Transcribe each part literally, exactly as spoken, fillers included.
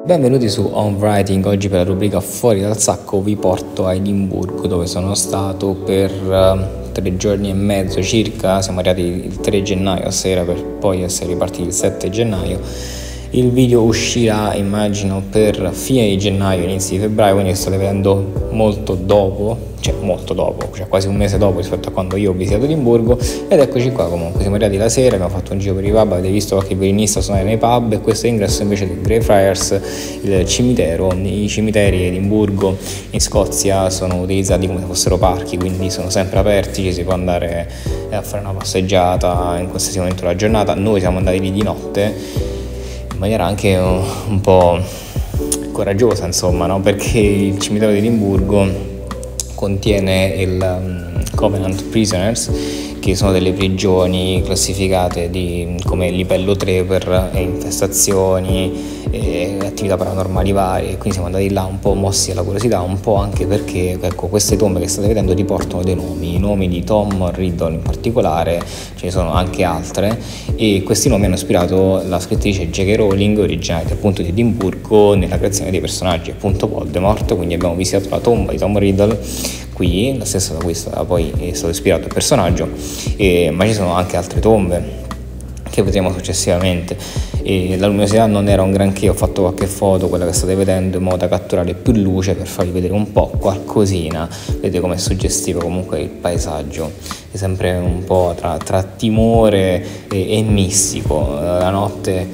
Benvenuti su Home Writing. Oggi per la rubrica Fuori dal sacco vi porto a Edimburgo, dove sono stato per uh, tre giorni e mezzo circa. Siamo arrivati il tre gennaio a sera per poi essere ripartiti il sette gennaio. Il video uscirà, immagino, per fine di gennaio, inizi di febbraio, quindi sto vedendo molto dopo, cioè molto dopo, cioè quasi un mese dopo rispetto a quando io ho visitato Edimburgo. Ed eccoci qua, comunque siamo arrivati la sera, abbiamo fatto un giro per i pub, avete visto qualche violinista suonare nei pub, e questo è l'ingresso invece del Greyfriars, il cimitero. I cimiteri di Edimburgo in Scozia sono utilizzati come se fossero parchi, quindi sono sempre aperti, ci si può andare a fare una passeggiata in qualsiasi momento della giornata. Noi siamo andati lì di notte in maniera anche un, un po' coraggiosa, insomma, no? Perché il cimitero di Edimburgo contiene il um, Covenant Prisoners, che sono delle prigioni classificate di, come livello tre per infestazioni e attività paranormali varie. Quindi siamo andati là un po' mossi alla curiosità, un po' anche perché, ecco, queste tombe che state vedendo riportano dei nomi, i nomi di Tom Riddle in particolare, ce ne sono anche altre, e questi nomi hanno ispirato la scrittrice J K Rowling, originaria appunto di Edimburgo, nella creazione dei personaggi appunto Voldemort. Quindi abbiamo visitato la tomba di Tom Riddle qui, la stessa da cui poi è stato ispirato il personaggio, e, ma ci sono anche altre tombe che vedremo successivamente. E la luminosità non era un granché, ho fatto qualche foto, quella che state vedendo, in modo da catturare più luce per farvi vedere un po' qualcosina. Vedete com'è suggestivo comunque il paesaggio, è sempre un po' tra, tra timore e, e mistico la notte.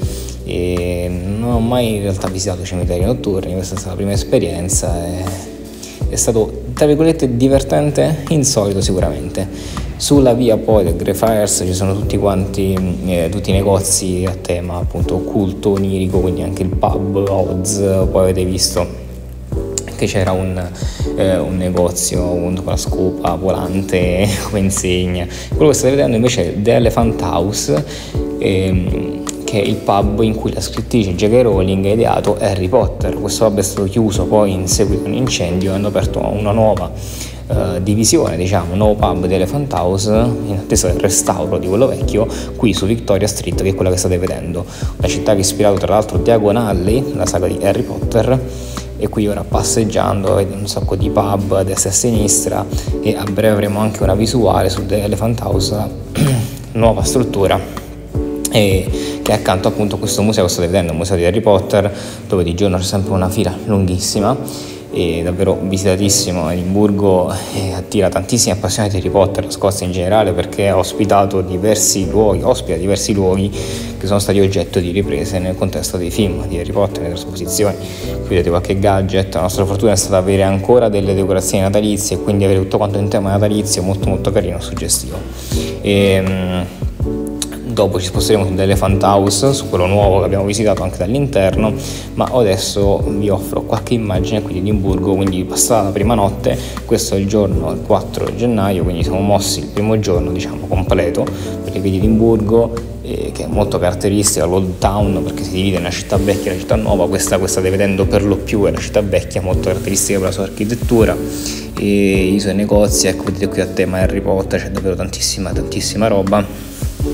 E non ho mai in realtà visitato cimiteri notturni, questa è stata la prima esperienza e è stato, tra virgolette, divertente, insolito sicuramente. Sulla via poi del Greyfriars ci sono tutti quanti eh, tutti i negozi a tema appunto occulto, onirico, quindi anche il pub Oz. Poi avete visto che c'era un, eh, un negozio appunto con la scopa volante come insegna. Quello che state vedendo invece è The Elephant House, ehm, che è il pub in cui la scrittrice J K Rowling ha ideato Harry Potter. Questo pub è stato chiuso poi in seguito a un incendio e hanno aperto una nuova uh, divisione, diciamo, un nuovo pub di Elephant House, in attesa del restauro di quello vecchio, qui su Victoria Street, che è quella che state vedendo. Una città che ha ispirato tra l'altro Diagon Alley, la saga di Harry Potter. E qui ora passeggiando vedo un sacco di pub a destra e a sinistra, e a breve avremo anche una visuale su The Elephant House, nuova struttura, e che è accanto appunto a questo museo che state vedendo, il museo di Harry Potter, dove di giorno c'è sempre una fila lunghissima e davvero visitatissimo. Edimburgo eh, attira tantissimi appassionati di Harry Potter, la Scozia in generale, perché ha ospitato diversi luoghi, ospita diversi luoghi che sono stati oggetto di riprese nel contesto dei film di Harry Potter, nelle trasposizioni. Qui vedete qualche gadget. La nostra fortuna è stata avere ancora delle decorazioni natalizie e quindi avere tutto quanto in tema natalizio, molto molto carino e suggestivo. E, dopo ci sposteremo su Elephant House, su quello nuovo che abbiamo visitato anche dall'interno, ma adesso vi offro qualche immagine qui di Edimburgo. Quindi passata la prima notte, questo è il giorno, il quattro gennaio, quindi siamo mossi il primo giorno, diciamo, completo per le vie di Edimburgo, eh, che è molto caratteristica, l'Old Town, perché si divide in una città vecchia e una città nuova. Questa, questa state vedendo per lo più è la città vecchia, molto caratteristica per la sua architettura e i suoi negozi. Ecco, vedete qui a tema Harry Potter c'è davvero tantissima, tantissima roba.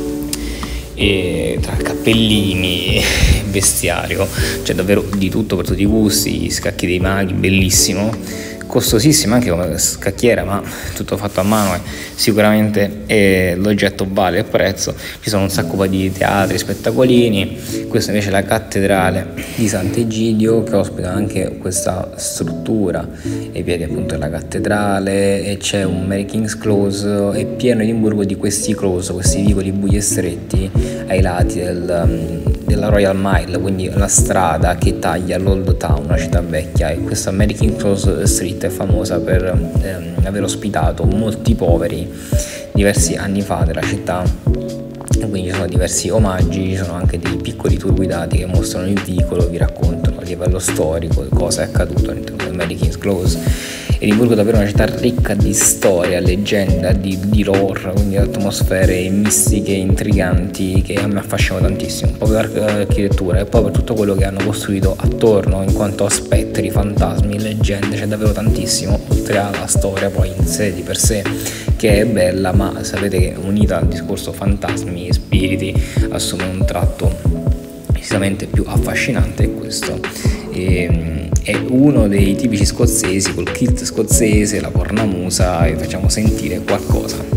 E tra cappellini, vestiario, c'è davvero di tutto per tutti i gusti. Scacchi dei maghi, bellissimo, costosissimo anche come scacchiera, ma tutto fatto a mano e sicuramente eh, l'oggetto vale il prezzo. Ci sono un sacco poi di teatri, spettacolini. Questa invece è la cattedrale di Sant'Egidio, che ospita anche questa struttura ai piedi appunto della cattedrale, e c'è un Mary King's Close. È pieno Edimburgo di questi close, questi vicoli bui e stretti ai lati del, della Royal Mile, quindi la strada che taglia l'Old Town, una città vecchia. E questa Mary King's Close Street è famosa per ehm, aver ospitato molti poveri diversi anni fa della città, e quindi ci sono diversi omaggi, ci sono anche dei piccoli tour guidati che mostrano il vicolo, vi raccontano a livello storico cosa è accaduto all'interno del Mary King's Close. Edimburgo è davvero una città ricca di storia, leggenda, di, di lore, quindi atmosfere mistiche, intriganti, che a me affascinano tantissimo, un po' per l'architettura e poi per tutto quello che hanno costruito attorno in quanto a spettri, fantasmi, leggende. C'è davvero tantissimo, oltre alla storia poi in sé di per sé, che è bella, ma sapete che unita al discorso fantasmi e spiriti assume un tratto decisamente più affascinante, è questo. e, è uno dei tipici scozzesi col kit scozzese, la cornamusa, e facciamo sentire qualcosa.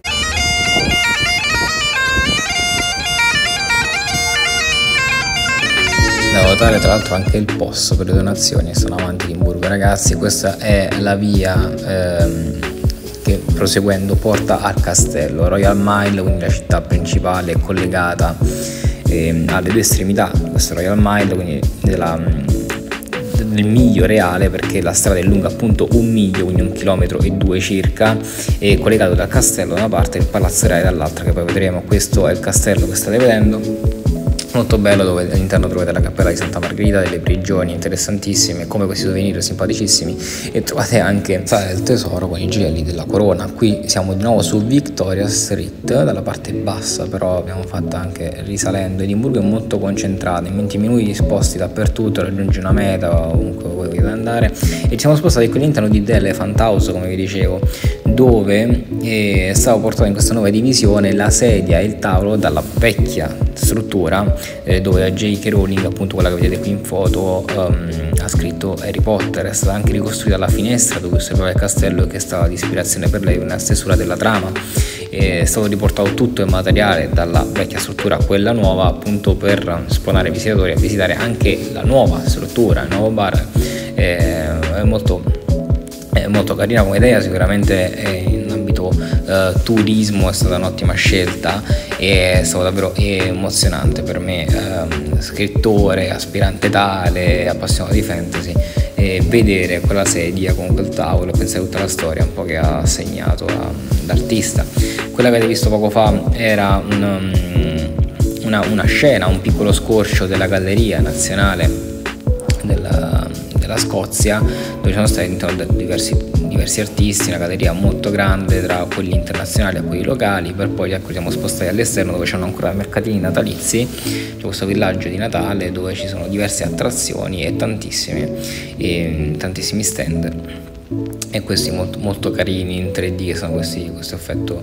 Da votare tra l'altro anche il P O S per le donazioni, sono avanti di Edimburgo ragazzi. Questa è la via ehm, che proseguendo porta al castello. Royal Mile, quindi la città principale, è collegata ehm, alle due estremità di questo Royal Mile, quindi della, del miglio reale, perché la strada è lunga appunto un miglio, quindi un chilometro e due circa, e collegato dal castello da una parte e il Palazzo Reale dall'altra, che poi vedremo. Questo è il castello che state vedendo, molto bello, dove all'interno trovate la cappella di Santa Margherita, delle prigioni interessantissime, come questi souvenir simpaticissimi, e trovate anche Sala del Tesoro con i gioielli della corona. Qui siamo di nuovo su Victoria Street, dalla parte bassa, però abbiamo fatto anche risalendo. Edimburgo è molto concentrato, in venti minuti disposti dappertutto, raggiungi una meta ovunque voi volete andare, e ci siamo spostati qui all'interno di The Elephant House, come vi dicevo, dove è stato portato in questa nuova divisione la sedia e il tavolo dalla vecchia struttura eh, dove J K Rowling, appunto quella che vedete qui in foto, um, ha scritto Harry Potter. È stata anche ricostruita la finestra dove osservava il castello, che è stata di ispirazione per lei una stesura della trama. È stato riportato tutto il materiale dalla vecchia struttura a quella nuova, appunto per spronare i visitatori a visitare anche la nuova struttura, il nuovo bar. È, è molto È molto carina come idea, sicuramente in ambito uh, turismo è stata un'ottima scelta, e è stato davvero emozionante per me, uh, scrittore, aspirante tale, appassionato di fantasy, e vedere quella sedia con quel tavolo, pensare a tutta la storia un po' che ha segnato l'artista. Quella che avete visto poco fa era un, um, una, una scena, un piccolo scorcio della Galleria Nazionale della della Scozia, dove ci sono stati diversi, diversi artisti, una galleria molto grande tra quelli internazionali e quelli locali, per poi ecco, siamo spostati all'esterno dove c'erano ancora mercatini natalizi. C'è questo villaggio di Natale dove ci sono diverse attrazioni e tantissime e tantissimi stand, e questi molto, molto carini in tre D, che sono questi, questo effetto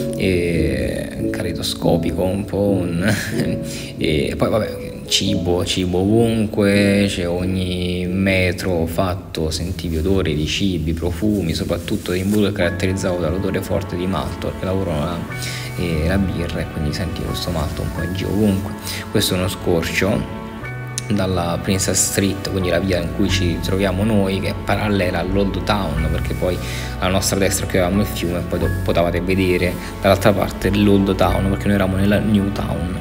eh, caleidoscopico un po' un, e poi vabbè, cibo, cibo ovunque, c'è ogni metro fatto, sentivi odori di cibi, profumi, soprattutto Edimburgo è caratterizzato dall'odore forte di malto, perché lavorano la, eh, la birra, e quindi senti questo malto un po' in giro ovunque. Questo è uno scorcio dalla Princess Street, quindi la via in cui ci troviamo noi, che è parallela all'Old Town, perché poi alla nostra destra qui avevamo il fiume e poi potevate vedere dall'altra parte l'Old Town, perché noi eravamo nella New Town.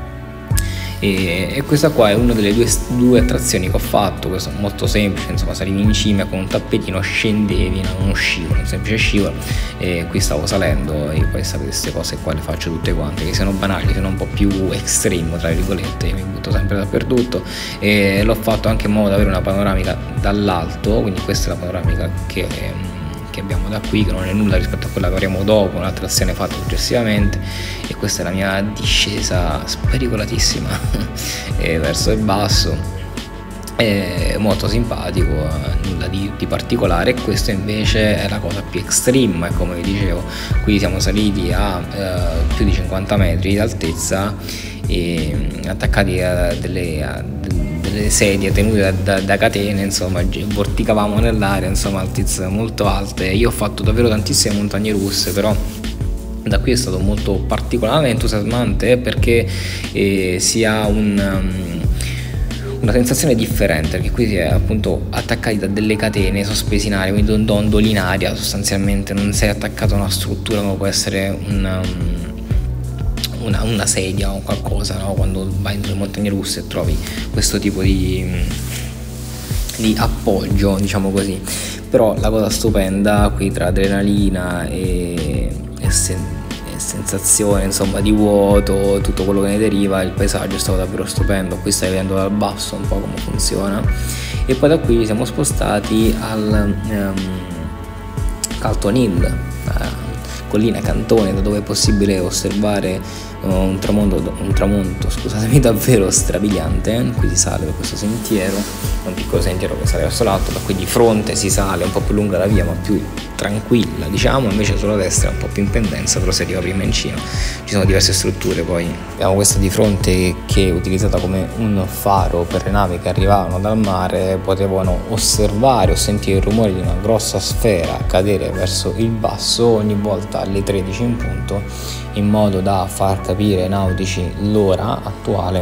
E, e questa qua è una delle due, due attrazioni che ho fatto. Questo è molto semplice, insomma, salivi in cima con un tappetino, scendevi in uno scivolo, un semplice scivolo, e qui stavo salendo, e poi sapete queste cose qua le faccio tutte quante, che siano banali, siano un po' più extreme tra virgolette, mi butto sempre dappertutto, e l'ho fatto anche in modo da avere una panoramica dall'alto, quindi questa è la panoramica che abbiamo da qui, che non è nulla rispetto a quella che avremo dopo, un'attrazione fatta successivamente. E questa è la mia discesa spericolatissima verso il basso, è molto simpatico, nulla di, di particolare. E questa invece è la cosa più extreme, come vi dicevo, qui siamo saliti a eh, più di cinquanta metri di altezza, e attaccati a delle, a delle sedie tenute da, da, da catene, insomma, vorticavamo nell'aria, insomma, altezze molto alte. Io ho fatto davvero tantissime montagne russe, però da qui è stato molto particolarmente entusiasmante, perché eh, si ha un, um, una sensazione differente, perché qui si è appunto attaccati da delle catene sospesi in aria, quindi dondoli in aria sostanzialmente, non sei attaccato a una struttura come può essere un um, Una, una sedia o qualcosa, no? Quando vai nelle montagne russe trovi questo tipo di, di appoggio, diciamo così. Però la cosa stupenda qui, tra adrenalina e, e, sen, e sensazione, insomma, di vuoto, tutto quello che ne deriva, il paesaggio è stato davvero stupendo. Qui stai vedendo dal basso un po' come funziona, e poi da qui siamo spostati al um, Calton Hill, uh, collina Cantone, da dove è possibile osservare uh, un tramonto, un tramonto scusatemi, davvero strabiliante. Qui si sale per questo sentiero, un piccolo sentiero che sale verso l'alto, da qui di fronte si sale, un po' più lunga la via ma più tranquilla, diciamo, invece sulla destra è un po' più in pendenza, però si arriva prima in cima. Ci sono diverse strutture, poi abbiamo questa di fronte che è utilizzata come un faro per le navi che arrivavano dal mare, potevano osservare o sentire il rumore di una grossa sfera cadere verso il basso ogni volta alle tredici in punto, in modo da far capire ai nautici l'ora attuale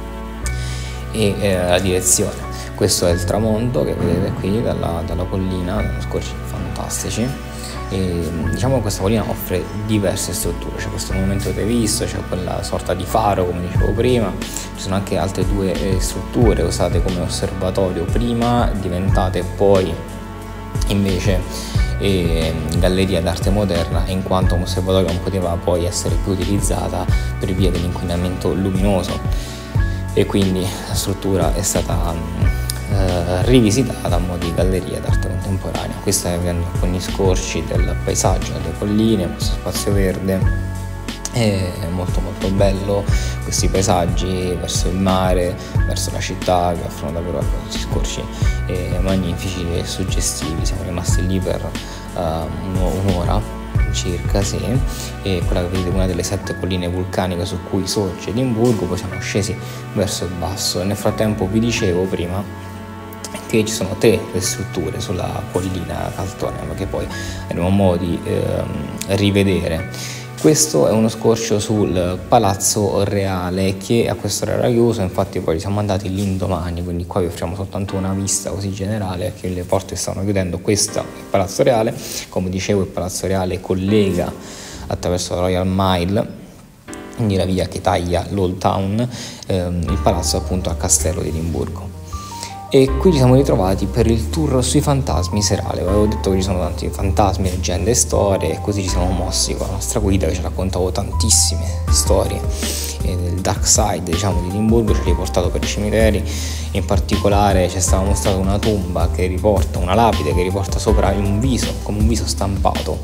e eh, la direzione. Questo è il tramonto che vedete qui dalla, dalla collina, scorci fantastici. E, diciamo che questa collina offre diverse strutture, c'è questo monumento che avete visto, c'è quella sorta di faro come dicevo prima, ci sono anche altre due eh, strutture usate come osservatorio prima, diventate poi invece eh, galleria d'arte moderna, in quanto un osservatorio non poteva poi essere più utilizzata per via dell'inquinamento luminoso, e quindi la struttura è stata Uh, rivisitata a mo' di galleria d'arte contemporanea. Qui stai vedendo alcuni scorci del paesaggio delle colline, questo spazio verde, è molto molto bello, questi paesaggi verso il mare, verso la città, che offrono davvero questi scorci eh, magnifici e suggestivi. Siamo rimasti lì per uh, un'ora circa, sì, e quella che vedete è una delle sette colline vulcaniche su cui sorge Edimburgo. Poi siamo scesi verso il basso e nel frattempo vi dicevo prima che ci sono tre strutture sulla collina Cantone, ma che poi avremo modo di ehm, rivedere. Questo è uno scorcio sul Palazzo Reale che a quest'ora era chiuso, infatti poi siamo andati l'indomani, quindi qua vi offriamo soltanto una vista così generale, che le porte stanno chiudendo. Questo è il Palazzo Reale, come dicevo il Palazzo Reale collega attraverso la Royal Mile, quindi la via che taglia l'Old Town, ehm, il palazzo appunto al Castello di Edimburgo. E qui ci siamo ritrovati per il tour sui fantasmi serale. Avevo detto che ci sono tanti fantasmi, leggende e storie, e così ci siamo mossi con la nostra guida che ci raccontavo tantissime storie e del dark side, diciamo, di Edimburgo. Ci ha riportato per i cimiteri, in particolare ci è stata mostrata una tomba che riporta, una lapide che riporta sopra un viso, come un viso stampato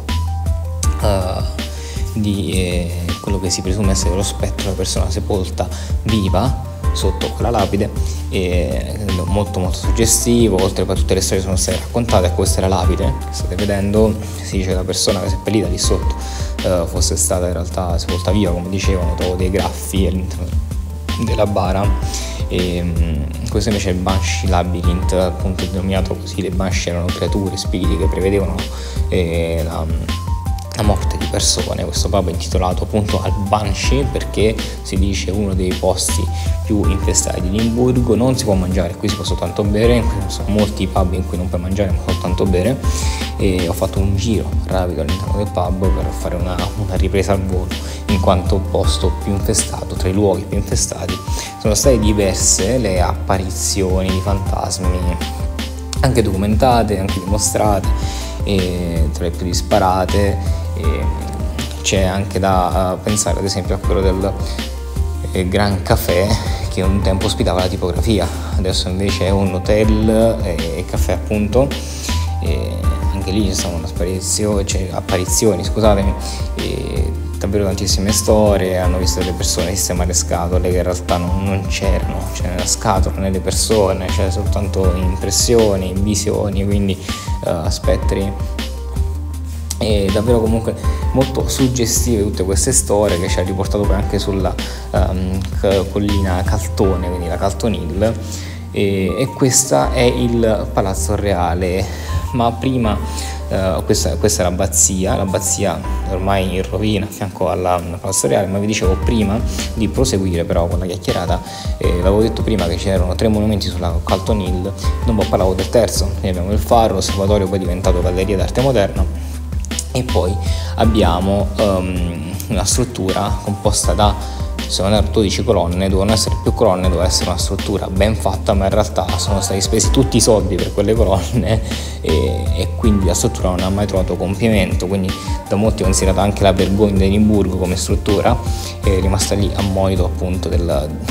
uh, di eh, quello che si presume essere lo spettro della persona sepolta viva sotto quella lapide, e molto molto suggestivo. Oltre a tutte le storie sono state raccontate, questa è la lapide che state vedendo, si dice che la persona che è seppellita lì sotto eh, fosse stata in realtà sepolta viva, come dicevano. Trovo dei graffi all'interno della bara, e um, questo invece è il Banshee Labyrinth, appunto denominato così. Le Banshee erano creature, spiriti che prevedevano eh, la la morte di persone. Questo pub è intitolato appunto al Banshee perché si dice uno dei posti più infestati di Edimburgo. Non si può mangiare, qui si può soltanto bere, qui sono molti pub in cui non puoi mangiare ma soltanto bere, e ho fatto un giro rapido all'interno del pub per fare una, una ripresa al volo, in quanto posto più infestato, tra i luoghi più infestati. Sono state diverse le apparizioni di fantasmi, anche documentate, anche dimostrate, e tra le più disparate. E c'è anche da pensare ad esempio a quello del eh, Gran Café, che un tempo ospitava la tipografia, adesso invece è un hotel e caffè appunto, e anche lì ci sono apparizioni, cioè, apparizioni scusatemi, e davvero tantissime storie. Hanno visto delle persone sistemare scatole che in realtà non, non c'erano, cioè nella scatola, nelle persone, c'era soltanto impressioni, visioni, quindi uh, spettri. E davvero comunque molto suggestive tutte queste storie, che ci ha riportato poi anche sulla um, collina Cantone, quindi la Calton Hill, e, e questo è il Palazzo Reale. Ma prima uh, questa, questa è l'abbazia, l'abbazia ormai in rovina a fianco alla Palazzo Reale. Ma vi dicevo, prima di proseguire però con la chiacchierata, eh, l'avevo detto prima che c'erano tre monumenti sulla Calton Hill, non vi parlavo del terzo. Quindi abbiamo il faro, l'osservatorio poi diventato galleria d'arte moderna, e poi abbiamo um, una struttura composta da, sono dodici colonne, dovevano essere più colonne, doveva essere una struttura ben fatta, ma in realtà sono stati spesi tutti i soldi per quelle colonne, e, e quindi la struttura non ha mai trovato compimento. Quindi da molti è considerata anche la vergogna di Edimburgo come struttura, è rimasta lì a monito appunto del,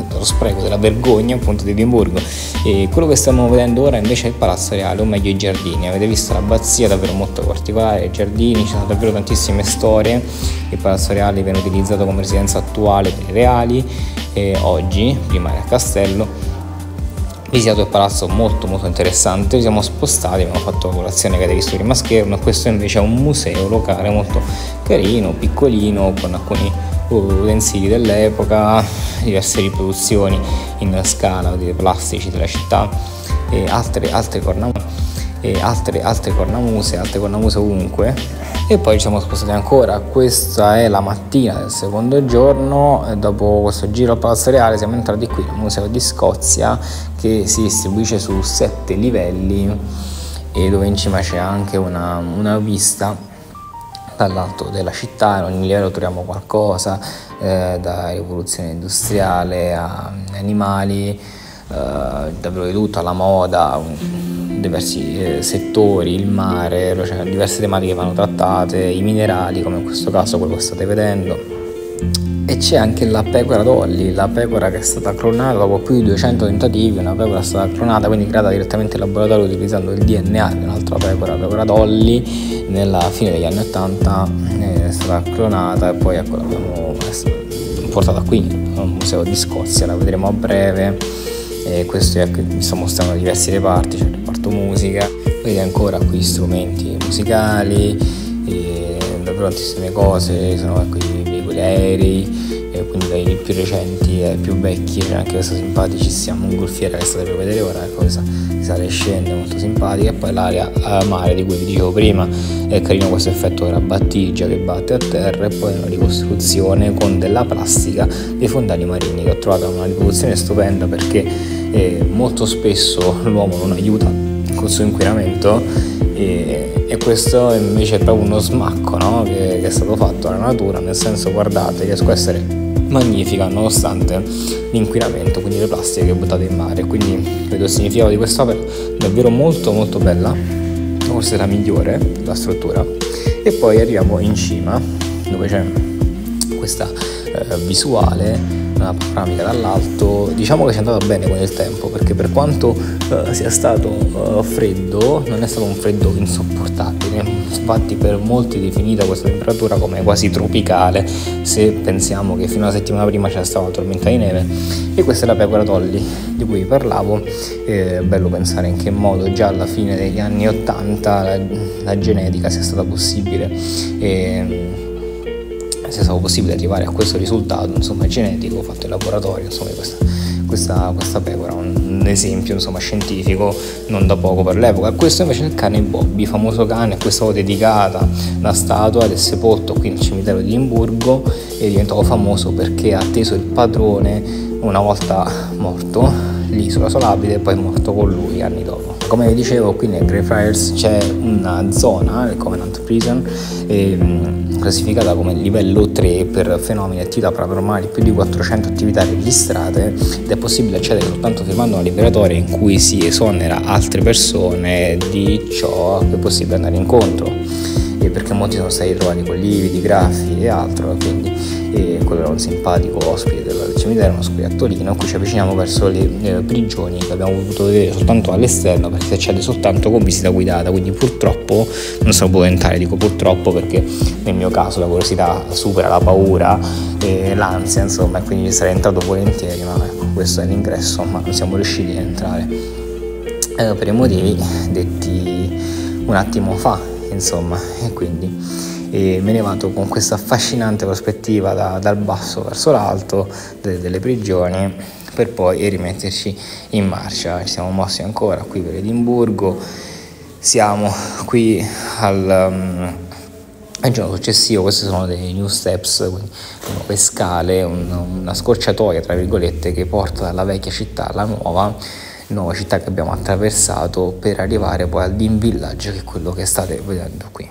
dello spreco, della vergogna appunto di Edimburgo. E quello che stiamo vedendo ora invece è il Palazzo Reale, o meglio i giardini. Avete visto l'abbazia, davvero molto particolare, i giardini, ci sono davvero tantissime storie. Il Palazzo Reale viene utilizzato come residenza attuale per i reali e oggi, prima era il castello. Visitato il palazzo, molto molto interessante, ci siamo spostati, abbiamo fatto la colazione che avete visto prima a schermo, e questo invece è un museo locale molto carino, piccolino, con alcuni utensili dell'epoca, diverse riproduzioni in scala dei plastici della città e altre, altre cornamuse, e altre, altre cornamuse, altre cornamuse ovunque. E poi ci siamo spostati ancora. Questa è la mattina del secondo giorno e dopo questo giro al Palazzo Reale siamo entrati qui al Museo di Scozia, che si distribuisce su sette livelli e dove in cima c'è anche una, una vista dall'alto della città. In ogni livello troviamo qualcosa, eh, da rivoluzione industriale a animali, eh, davvero di tutto, alla moda, diversi eh, settori, il mare, cioè diverse tematiche vanno trattate, i minerali come in questo caso quello che state vedendo. E c'è anche la pecora Dolly, la pecora che è stata clonata dopo più di duecento tentativi. Una pecora è stata clonata, quindi creata direttamente in laboratorio utilizzando il D N A di un'altra pecora, la pecora Dolly, nella fine degli anni ottanta è stata clonata e poi ecco, l'abbiamo portata qui al Museo di Scozia, la vedremo a breve. E questo è, ecco, vi sto mostrando diversi reparti, c'è il reparto musica, vedete ancora qui strumenti musicali, e davvero tantissime cose, sono ecco, i veicoli aerei, e quindi dai più recenti ai più vecchi. C'è anche questa simpaticissima mongolfiera che state per vedere ora, ecco, questa sale e scende, molto simpatica. E poi l'area a mare di cui vi dicevo prima, è carino questo effetto della battigia che batte a terra, e poi una ricostruzione con della plastica dei fondali marini, che ho trovato una riproduzione stupenda, perché eh, molto spesso l'uomo non aiuta col suo inquinamento, e, e questo invece è proprio uno smacco, no? che, che è stato fatto alla natura, nel senso, guardate, riesco a essere magnifica nonostante l'inquinamento, quindi le plastiche che buttate in mare. Quindi vedo il significato di quest'opera, davvero molto molto bella, forse la migliore, la struttura. E poi arriviamo in cima dove c'è questa eh, visuale, una panoramica dall'alto. Diciamo che ci è andata bene con il tempo, perché per quanto eh, sia stato eh, freddo, non è stato un freddo insopportabile, infatti per molti è definita questa temperatura come quasi tropicale, se pensiamo che fino a una settimana prima c'era stata una tormenta di neve. E questa è la pecora Dolly di cui vi parlavo. È bello pensare in che modo già alla fine degli anni ottanta la, la genetica sia stata possibile, e sia stato possibile arrivare a questo risultato, insomma, genetico fatto in laboratorio. Insomma, questa, questa, questa pecora, un esempio, insomma, scientifico non da poco per l'epoca. Questo invece è il cane Bobby, famoso cane a cui è stata dedicata la statua ed è sepolto qui nel cimitero di Edimburgo. È diventato famoso perché ha atteso il padrone una volta morto lì sulla sua lapide, e poi è morto con lui anni dopo. Come vi dicevo, qui nel Greyfriars c'è una zona, il Covenant Prison, ehm, classificata come livello tre per fenomeni e attività paranormali, più di quattrocento attività registrate, ed è possibile accedere soltanto firmando una liberatoria in cui si esonera altre persone di ciò che è possibile andare incontro, e perché molti sono stati trovati con lividi, graffi e altro. Quindi e quello era un simpatico ospite del cimitero, uno scoiattolino. Qui ci avviciniamo verso le eh, prigioni, che abbiamo potuto vedere soltanto all'esterno, perché si accede soltanto con visita guidata, quindi purtroppo non sono potuto entrare. Dico purtroppo perché nel mio caso la curiosità supera la paura e l'ansia, insomma, e quindi sarei entrato volentieri, ma ecco, questo è l'ingresso, ma non siamo riusciti a entrare eh, per i motivi detti un attimo fa, insomma. E quindi e me ne vado con questa affascinante prospettiva da, dal basso verso l'alto de, delle prigioni, per poi rimetterci in marcia. Ci siamo mossi ancora qui per Edimburgo, siamo qui al, um, al giorno successivo. Questi sono dei new steps, quindi nuove scale, un, una scorciatoia tra virgolette che porta dalla vecchia città alla nuova nuova città che abbiamo attraversato, per arrivare poi al Dean Village, che è quello che state vedendo qui.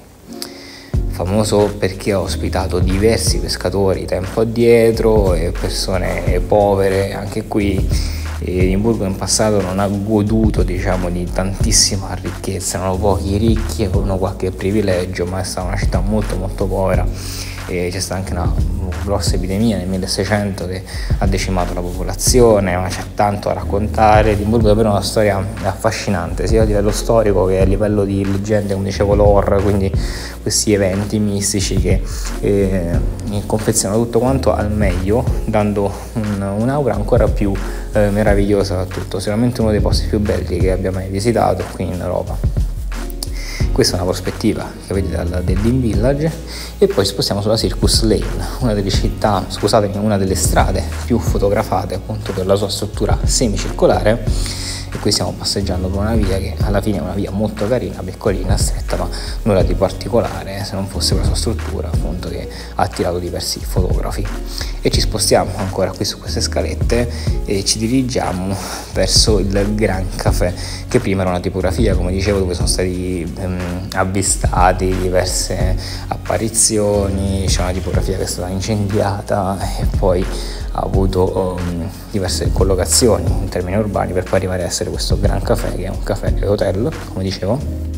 Famoso perché ha ospitato diversi pescatori tempo addietro e persone povere. Anche qui Edimburgo in passato non ha goduto, diciamo, di tantissima ricchezza, erano pochi ricchi e avevano qualche privilegio, ma è stata una città molto molto povera e c'è stata anche una grossa epidemia nel milleseicento che ha decimato la popolazione, ma c'è tanto da raccontare. Edimburgo è davvero una storia affascinante, sia a livello storico che a livello di leggende, come dicevo, lore, quindi questi eventi mistici che eh, confezionano tutto quanto al meglio, dando un, un'aura ancora più eh, meravigliosa a tutto. Sicuramente uno dei posti più belli che abbia mai visitato qui in Europa. Questa è una prospettiva che vedete dal Dean Village, e poi spostiamo sulla Circus Lane, una delle città, scusatemi, una delle strade più fotografate appunto per la sua struttura semicircolare. E qui stiamo passeggiando per una via che alla fine è una via molto carina, piccolina, stretta, ma nulla di particolare, se non fosse per la sua struttura appunto che ha attirato diversi fotografi. E ci spostiamo ancora qui su queste scalette e ci dirigiamo verso il Gran Café, che prima era una tipografia, come dicevo, dove sono stati ehm, avvistati diverse apparizioni. C'è una tipografia che è stata incendiata e poi ha avuto um, diverse collocazioni in termini urbani per poi arrivare a essere questo Gran Café, che è un caffè e hotel, come dicevo.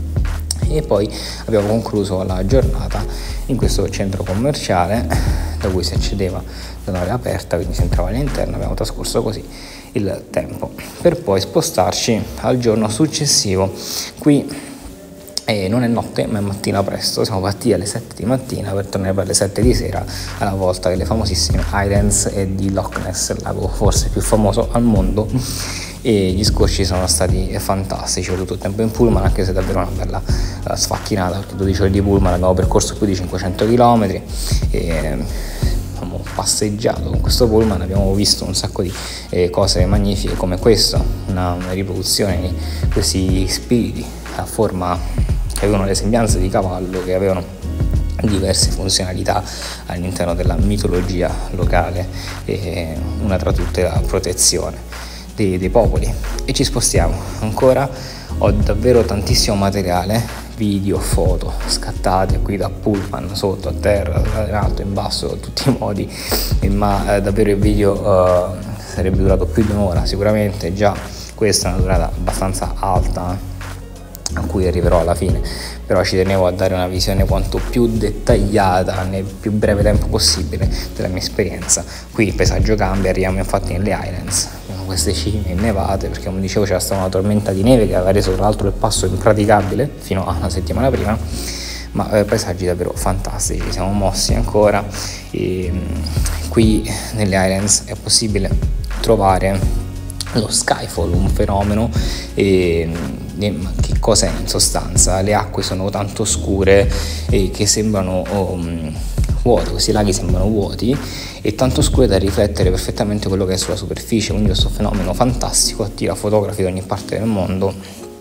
E poi abbiamo concluso la giornata in questo centro commerciale da cui si accedeva da un'area aperta, quindi si entrava all'interno. Abbiamo trascorso così il tempo per poi spostarci al giorno successivo. Qui E non è notte, ma è mattina presto. Siamo partiti alle sette di mattina per tornare per le sette di sera, alla volta delle famosissime Highlands e di Loch Ness, il lago forse più famoso al mondo. E gli scorci sono stati fantastici, ho tutto il tempo in pullman, anche se è davvero una bella uh, sfacchinata, perché dodici ore di pullman, abbiamo percorso più di cinquecento chilometri e abbiamo passeggiato con questo pullman, abbiamo visto un sacco di eh, cose magnifiche come questa, una, una riproduzione di questi spiriti a forma che avevano le sembianze di cavallo, che avevano diverse funzionalità all'interno della mitologia locale, e una tra tutte la protezione dei, dei popoli. E ci spostiamo ancora, ho davvero tantissimo materiale, video, foto scattate qui da pullman, sotto, a terra, in alto, in basso, in tutti i modi, ma eh, davvero il video eh, sarebbe durato più di un'ora sicuramente. Già questa è una durata abbastanza alta a cui arriverò alla fine, però ci tenevo a dare una visione quanto più dettagliata nel più breve tempo possibile della mia esperienza. Qui il paesaggio cambia, arriviamo infatti nelle Highlands, abbiamo queste cime innevate, perché come dicevo c'era stata una tormenta di neve che aveva reso tra l'altro il passo impraticabile fino a una settimana prima, ma eh, paesaggi davvero fantastici. Siamo mossi ancora e mh, qui nelle Highlands è possibile trovare lo skyfall, un fenomeno. E, e che cos'è in sostanza? Le acque sono tanto scure e che sembrano um, vuote, questi laghi sembrano vuoti e tanto scure da riflettere perfettamente quello che è sulla superficie, quindi questo fenomeno fantastico attira fotografi da ogni parte del mondo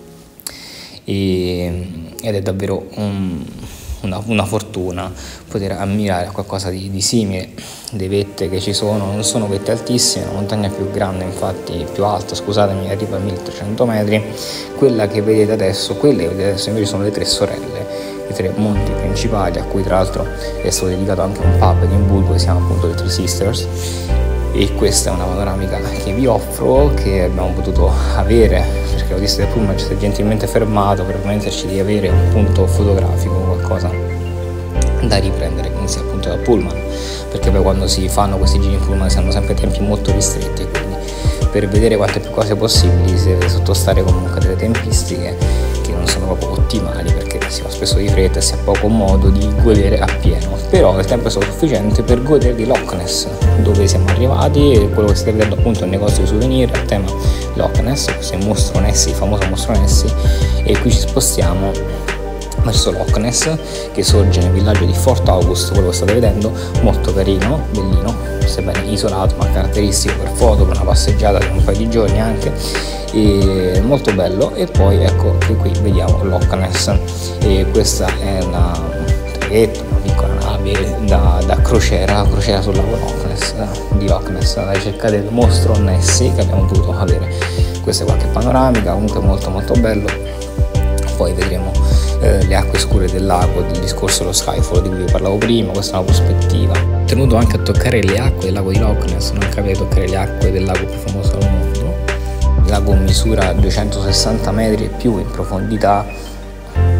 e, ed è davvero un Una, una fortuna poter ammirare qualcosa di, di simile. Le vette che ci sono non sono vette altissime, la montagna più grande, infatti più alta, scusatemi, arriva a milletrecento metri. Quella che vedete adesso, quelle che vedete adesso invece sono le tre sorelle, i tre monti principali, a cui tra l'altro è stato dedicato anche un pub di Edimburgo che si chiama appunto le Three Sisters. E questa è una panoramica che vi offro, che abbiamo potuto avere perché l'autista del pullman ci si è gentilmente fermato per permetterci di avere un punto fotografico, qualcosa da riprendere, quindi sia appunto da pullman, perché poi quando si fanno questi giri in pullman si hanno sempre tempi molto ristretti, quindi per vedere quante più cose possibili si deve sottostare comunque a delle tempistiche che non sono proprio ottimali, perché si va spesso di fretta e si ha poco modo di godere appieno. Però il tempo è stato sufficiente per godere di Loch Ness, dove siamo arrivati, e quello che state vedendo appunto è un negozio di souvenir a tema Loch Ness, questo è il mostro Nessie, il famoso mostro Nessie, e qui ci spostiamo verso Loch Ness, che sorge nel villaggio di Fort August, quello che state vedendo, molto carino, bellino, sebbene isolato ma caratteristico per foto, per una passeggiata di un paio di giorni anche, e molto bello. E poi ecco che qui vediamo Loch Ness, e questa è una traghetto, una piccola nave da, da crociera, crociera sul lago Loch Ness, di Loch Ness, alla ricerca del mostro Nessie che abbiamo potuto avere. Questa è qualche panoramica, comunque molto molto bello. Poi vedremo eh, le acque scure del lago, del discorso dello skyfall di cui vi parlavo prima. Questa è una prospettiva. Ho tenuto anche a toccare le acque del lago di Loch Ness, non capite toccare le acque del lago più famoso al mondo. Il lago misura duecentosessanta metri e più in profondità,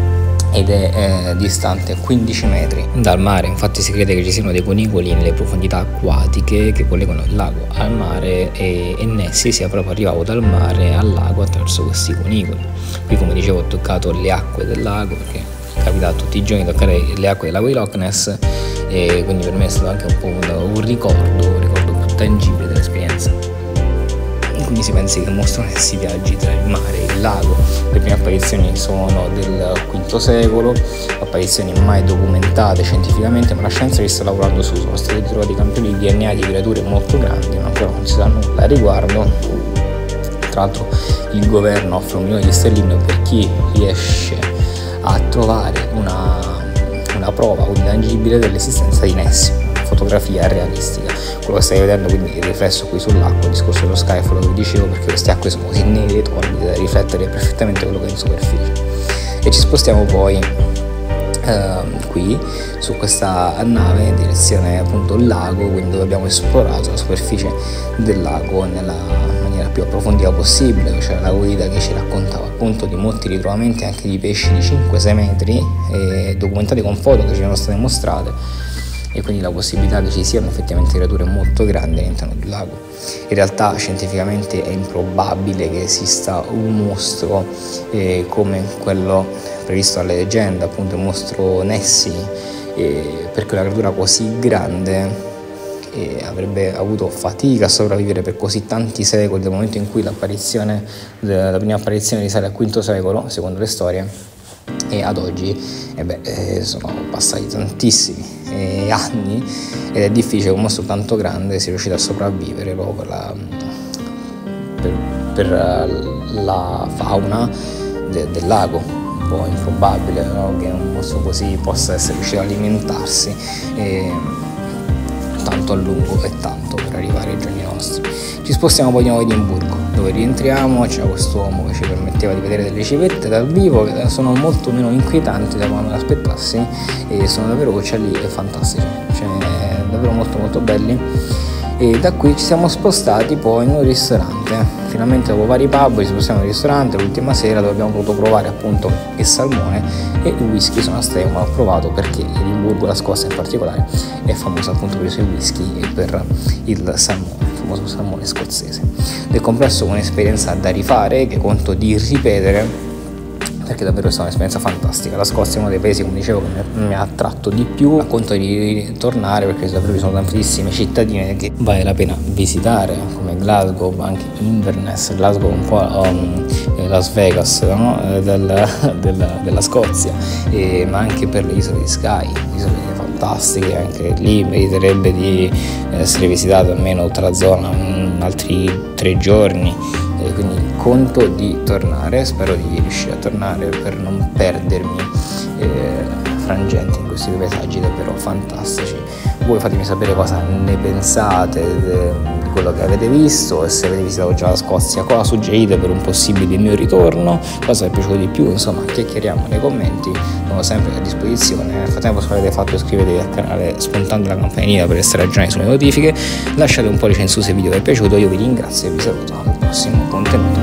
ed è eh, distante quindici metri dal mare. Infatti si crede che ci siano dei cunicoli nelle profondità acquatiche che collegano il lago al mare, e, e Nessie sia proprio arrivato dal mare al lago attraverso questi cunicoli. Qui, come dicevo, ho toccato le acque del lago, perché capita tutti i giorni di toccare le acque del lago di Loch Ness, e quindi per me è stato anche un po' un, un ricordo, un ricordo più tangibile dell'esperienza. Quindi si pensi che mostrano questi viaggi tra il mare e il lago. Le prime apparizioni sono del quinto secolo, apparizioni mai documentate scientificamente, ma la scienza ci sta lavorando su. Sono stati ritrovati campioni di D N A di creature molto grandi, ma ancora non si sa nulla a riguardo. Tra l'altro il governo offre un milione di sterline per chi riesce a trovare una, una prova tangibile dell'esistenza di Nessie, una fotografia realistica. Quello che stai vedendo, quindi il riflesso qui sull'acqua, il discorso dello Skyfall che vi dicevo, perché queste acque sono così nere e torbide da riflettere perfettamente quello che è in superficie. E ci spostiamo poi Uh, qui su questa nave in direzione appunto il lago, quindi dove abbiamo esplorato la superficie del lago nella maniera più approfondita possibile. C'era la guida che ci raccontava appunto di molti ritrovamenti anche di pesci di cinque sei metri, eh, documentati con foto che ci erano state mostrate, e quindi la possibilità che ci siano effettivamente creature molto grandi all'interno del lago. In realtà scientificamente è improbabile che esista un mostro eh, come quello previsto dalle leggende, appunto il mostro Nessie, eh, perché una creatura così grande eh, avrebbe avuto fatica a sopravvivere per così tanti secoli, dal momento in cui l'apparizione, la prima apparizione risale al quinto secolo, secondo le storie, e ad oggi eh beh, eh, sono passati tantissimi eh, anni, ed è difficile che un mostro tanto grande sia riuscito a sopravvivere proprio per la, per, per la fauna de, del lago. Un po' improbabile, no? Che un mostro così possa essere riuscito ad alimentarsi eh, tanto a lungo e tanto per arrivare ai giorni nostri. Ci spostiamo poi di nuovo ad Edimburgo, dove rientriamo. C'è quest'uomo che ci permetteva di vedere delle civette dal vivo, che sono molto meno inquietanti da quando me l'aspettassi, e sono davvero uccelli fantastici, cioè davvero molto molto belli. E da qui ci siamo spostati poi in un ristorante. Finalmente, dopo vari pub, ci spostiamo in un ristorante l'ultima sera, dove abbiamo potuto provare appunto il salmone e il whisky. Sono stato, ma l'ho provato perché Edimburgo, la Scozia in particolare, è famosa appunto per i suoi whisky e per il salmone, il famoso salmone scozzese. Nel complesso un'esperienza da rifare, che conto di ripetere, perché davvero è stata un'esperienza fantastica. La Scozia è uno dei paesi, come dicevo, che mi ha attratto di più. A conto di tornare, perché davvero ci sono tantissime cittadine che vale la pena visitare, come Glasgow, anche Inverness. Glasgow è un po' um, Las Vegas, no? del, del, della Scozia, e, ma anche per le isole di Skye, isole fantastiche. Anche lì meriterebbe di essere visitato almeno tutta la zona in altri tre giorni. E quindi conto di tornare, spero di riuscire a tornare per non perdermi eh, frangenti in questi due paesaggi davvero fantastici. Voi fatemi sapere cosa ne pensate di quello che avete visto, e se avete visitato già la Scozia cosa suggerite per un possibile mio ritorno, cosa vi è piaciuto di più. Insomma, chiacchieriamo nei commenti, sono sempre a disposizione. Nel frattempo, se l'avete fatto, iscrivetevi al canale spuntando la campanellina per essere aggiornati sulle notifiche, lasciate un pollice in su se il video vi è piaciuto. Io vi ringrazio e vi saluto al prossimo contenuto.